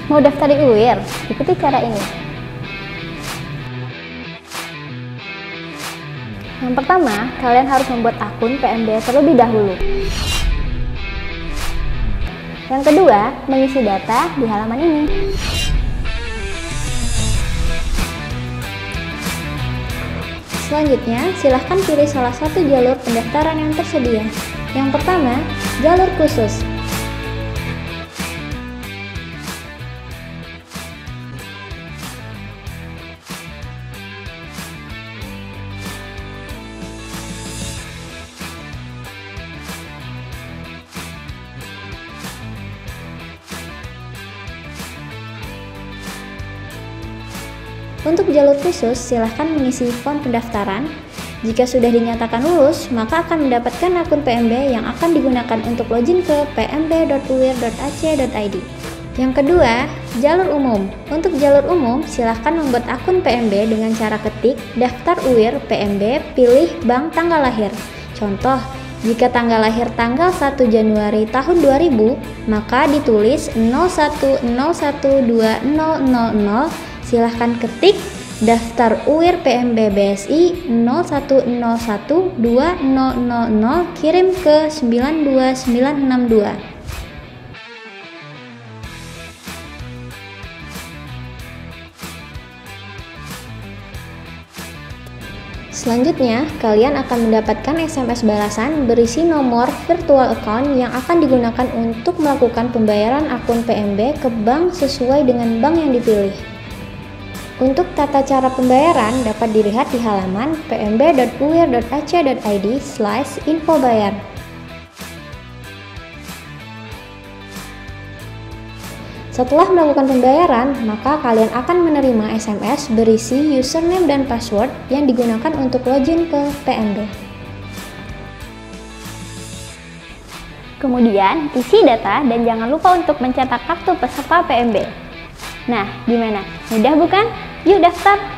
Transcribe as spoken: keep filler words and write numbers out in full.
Mau daftar di U I R? Ikuti cara ini. Yang pertama, kalian harus membuat akun P M B terlebih dahulu. Yang kedua, mengisi data di halaman ini. Selanjutnya, silahkan pilih salah satu jalur pendaftaran yang tersedia. Yang pertama, jalur khusus. Untuk jalur khusus, silahkan mengisi form pendaftaran. Jika sudah dinyatakan lulus, maka akan mendapatkan akun P M B yang akan digunakan untuk login ke p m b dot u i r dot a c dot i d. Yang kedua, jalur umum. Untuk jalur umum, silahkan membuat akun P M B dengan cara ketik daftar U I R P M B, pilih bank tanggal lahir. Contoh, jika tanggal lahir tanggal satu Januari tahun dua ribu, maka ditulis nol satu nol satu dua nol nol nol. Silahkan ketik daftar U I R P M B B S I nol satu nol satu dua nol nol nol, kirim ke sembilan dua sembilan enam dua. Selanjutnya, kalian akan mendapatkan S M S balasan berisi nomor virtual account yang akan digunakan untuk melakukan pembayaran akun P M B ke bank sesuai dengan bank yang dipilih. Untuk tata cara pembayaran dapat dilihat di halaman p m b dot u i r dot a c dot i d slash info bayar. Setelah melakukan pembayaran, maka kalian akan menerima S M S berisi username dan password yang digunakan untuk login ke P M B. Kemudian, isi data dan jangan lupa untuk mencetak kartu peserta P M B. Nah, gimana? Mudah bukan? Yuk daftar!